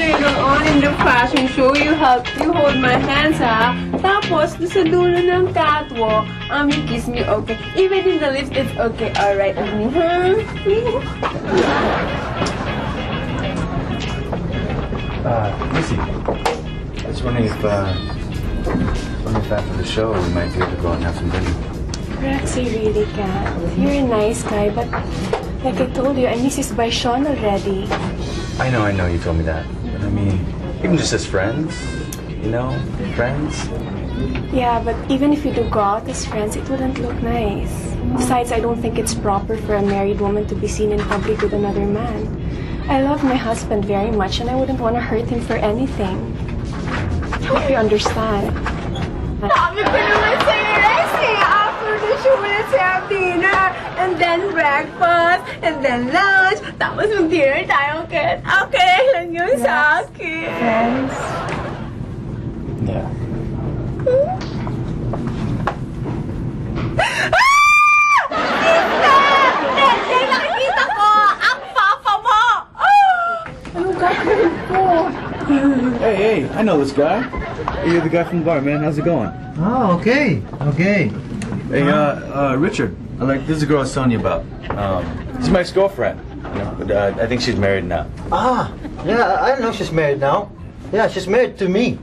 later on in the fashion show, you hold my hands, ha? Tapos, doon sa dulo ng catwalk, you kiss me, okay? Even in the lips, it's okay, alright with me, huh? Missy, I was wondering if after the show we might be able to go out and have some dinner. Roxy, really, Kat. You're a nice guy, but like I told you, I miss his by Sean already. I know, you told me that. But I mean, even just as friends, you know, friends. Yeah, but even if you do go out as friends, it wouldn't look nice. Besides, I don't think it's proper for a married woman to be seen in public with another man. I love my husband very much, and I wouldn't want to hurt him for anything. Hope you understand. Sabi ko naman sa'yo, Leslie, after the show, let's have dinner, and then breakfast, and then lunch, tapos mag-dinner tayo, Kat. Okay lang yun sa akin. Friends? Yeah. Nakikita ko! Ang papa mo! Anong gagawin ko? Hey, I know this guy. You're the guy from the bar, man. How's it going? Oh, okay. Okay. Hey, Richard. This is the girl I was telling you about. She's my ex-girlfriend. You know, but I think she's married now. Ah, yeah, I know she's married now. Yeah, she's married to me.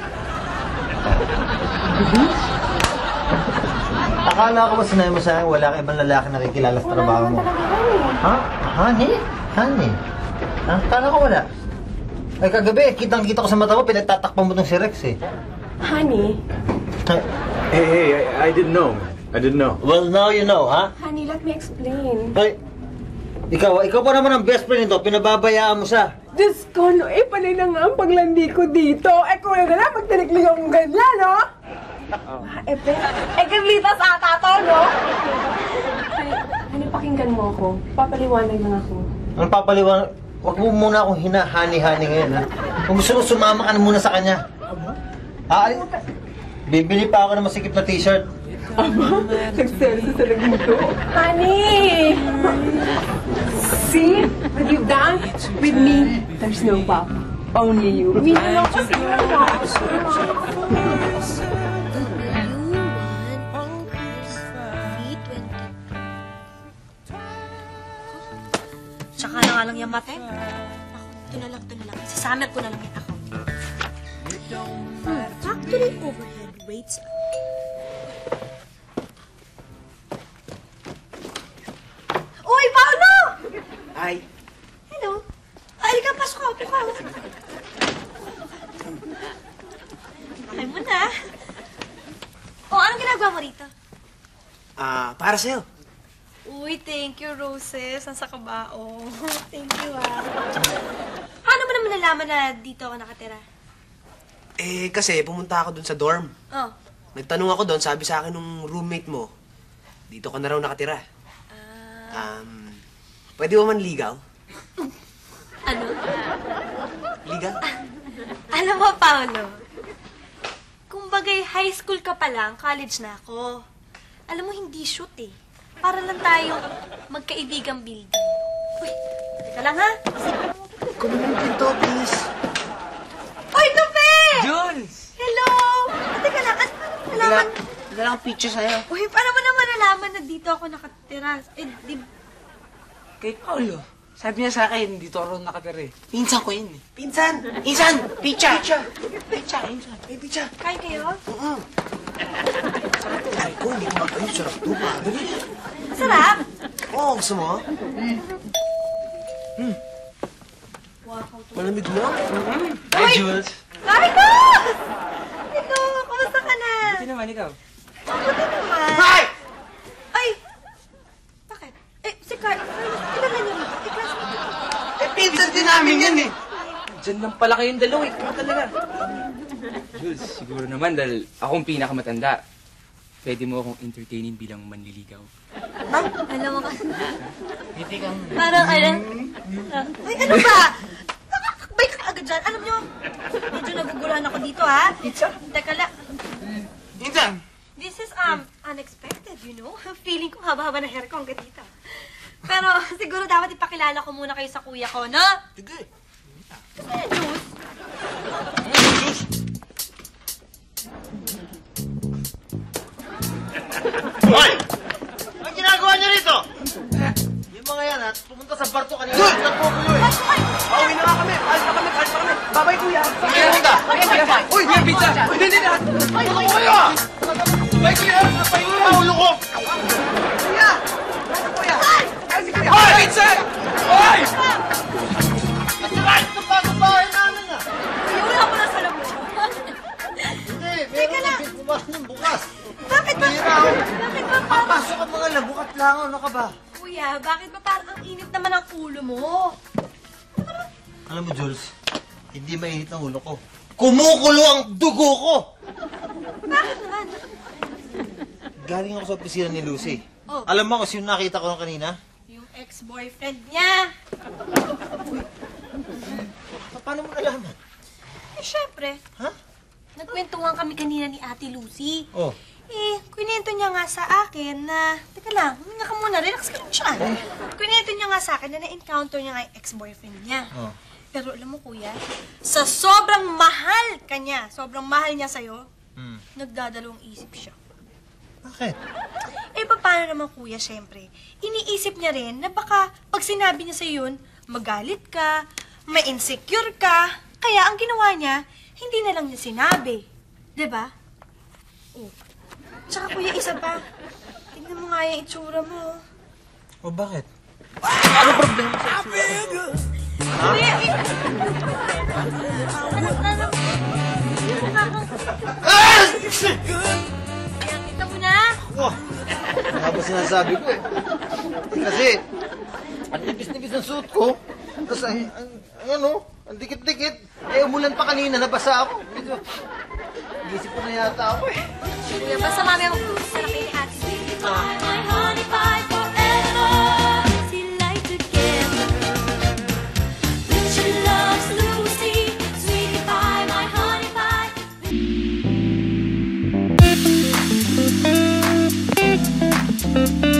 Akala ko ba sinabi mo sa akin wala kang ibang lalaki nakikilala sa trabaho mo? Ha? Honey? Honey? Ha? Akala ko wala. Ay, kagabi, kitang-kita ko sa mata mo, pinagtatakpan mo tong si Rex eh. Honey? Hey, I didn't know, man. I didn't know. Well, now you know, ha? Honey, let me explain. Ay, ikaw pa naman ang best friend nito, pinababayaan mo siya. Diyos ko, no, panay na nga ang paglandi ko dito. Kung na lang, magtinikli yung ganyan, no? Kaglitas ata to, no? Honey, pakinggan mo ako. Papaliwanag lang ako. Ang papaliwanag, wag mo muna akong hinahani-hani ngayon, ha? Kung gusto mo, sumama ka na muna sa kanya. Bibili pa ako ng masikip na t-shirt. Aba, nagserso sa nagmuto. Honey! See? What you've done? With me, there's no papa. Only you. Hindi lang kasi Tsaka na nga lang yung mate. Ako, ito na lang. Isasamit ko na lang yung account. Factory overhead rates. Uy, Paolo! Ay. Hello. Halika, pasok ako. Okay mo na. Anong ginagawa mo rito? Para sa'yo. Uy, thank you, Roses. Ang sakabao. Thank you, Paano mo naman nalaman na dito ako nakatira? Kasi pumunta ako dun sa dorm. Oh. Nagtanong ako doon, sabi sa akin nung roommate mo, dito ka na raw nakatira. Pwede mo man ligaw? Ano? Ligaw? Alam mo, Paolo, kumbagay high school ka pa lang, college na ako. Alam mo, hindi shoot eh. Para lang tayong magkaibigang building. Uy, teka lang ha. Kumain dito, please. Uy, Tufe! Jules! Hello! Teka lang, nalaman... Wala lang picture sa'yo. Uy, paano mo naman nalaman na dito ako nakatira? Kay Paolo. Sabi niya sa akin, dito ako nakatira eh. Pinsan ko yun eh. Pinsan! Insan! Picha! Insan. Hey, picha! Kain kayo? Ay ko, hindi ko mag-ayun. Sarap ito, pare. Masarap! Oo, gusto mo? Malamig mo? Hi, Jules! Marcos! Hello, kumusta ka na? Buti naman, ikaw. Buti naman. Hi! Ay! Bakit? Si Carl, kilala niyo rin. Pinsan din namin yan eh. Diyan lang pala kayong dalawa, ikaw talaga. Jules, siguro naman dahil akong pinakamatanda. Pwede mo akong entertainin bilang manliligaw. Alam mo kasi... Parang alam... Ay, ano ba? Nakakakbay ka agad dyan. Alam nyo, medyo naguguluhan ako dito, ha? Pizza? Teka lang. Pinsan! This is, unexpected, you know? Feeling ko haba-haba na hair ko hanggang dito. Pero siguro dapat ipakilala ko muna kayo sa kuya ko, no? Sige. Kasi, Jules, Hoy! Ang ginagawa niyo rito? Yung mga yan, at pumunta sa barto kanina. Nagpupulo eh. Pauwi na nga kami. Alis na kami. Babay, kuya. Sige, punta. Uy, may pizza! Uy, hindi! Ano ko kayo? Bye, kuya! Ay, ulo ko! Kuya! Ano, kuya? Ay, si kuya! Uy, pizza! Uy! Nasiraan ito pa sa bahay namin ah. Kuya, wala ko na sa labas. Hindi, meron na bukas ng bukas. Bakit ba? Bira ako. Bakit ba parang... Pasok ang mga labukat lang. Ano ka ba? Kuya, bakit ba parang ang init naman ang ulo mo? Alam mo, Jules, hindi mainit ang ulo ko. Kumukulo ang dugo ko! Bakit naman? Galing ako sa opisina ni Lucy. Oh. Alam mo kung sino nakita ko nung kanina? Yung ex-boyfriend niya. Paano mo nalaman? Eh, syempre. Ha? Nagkwentuhan kami kanina ni Ate Lucy. Oh. Eh, kwento niya nga sa akin na... Teka lang, huminga ka muna, relax ka lang siya. Kwento niya nga sa akin na na-encounter niya nga yung ex-boyfriend niya. Oh. Pero alam mo, kuya, sa sobrang mahal ka niya, sobrang mahal niya sa'yo, nagdadalawang isip siya. Bakit? Eh, paano naman, kuya, syempre? Iniisip niya rin na baka pag sinabi niya sa'yo yun, magalit ka, ma-insecure ka, kaya ang ginawa niya, hindi na lang niya sinabi. 'Di ba? Oh. Tsaka, kuya, isa pa. Tingnan mo nga yung itsura mo. O bakit? Ano problema sa itsura ko? Kuya, eh. Ah! Kita mo na. Oh, ano ba sinasabi ko eh? Kasi, ang nipis-nipis ng suot ko. Tapos, ano, ang dikit-dikit. Eh, umulan pa kanina, nabasa ako. Medyo, iisip ko na yata ako eh. Kuya, basta mami ang gusto na kayo ni Ate. My honey pie forever. See life together. Richard loves Lucy. Sweetie pie, my honey pie.